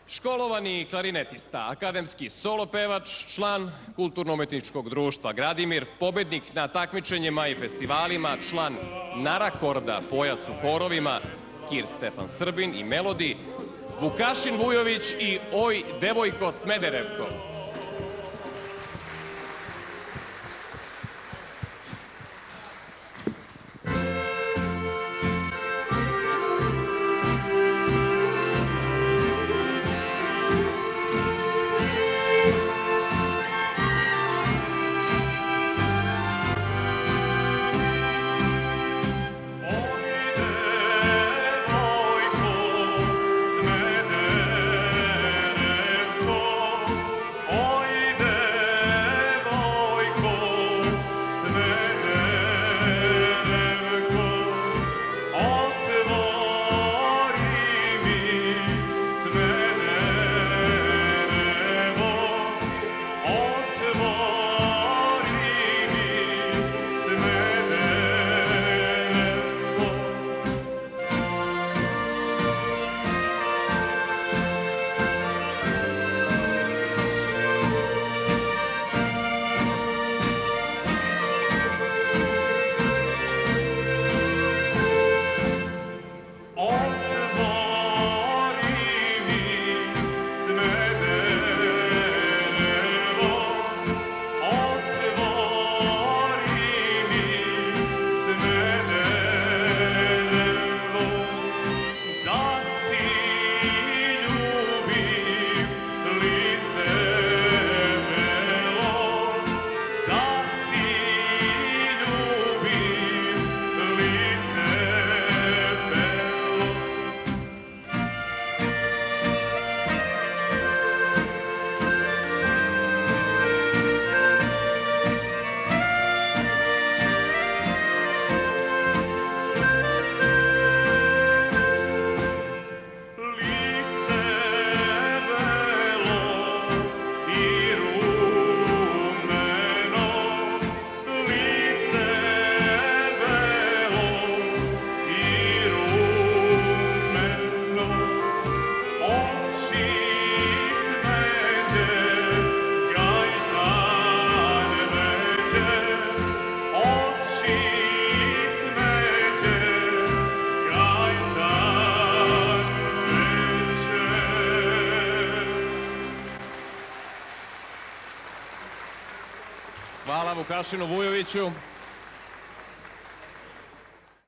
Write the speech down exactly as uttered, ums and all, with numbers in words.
Školovani klarinetista, akademski solo pevač, član Kulturno-umetničkog društva Gradimir, pobednik na takmičenjima i festivalima, član Narakorda, pojac u horovima, Kir Stefan Srbin i Melodi, Vukašin Vujović i Oj devojko Smederevko. Hvala Vukašinu Vujoviću.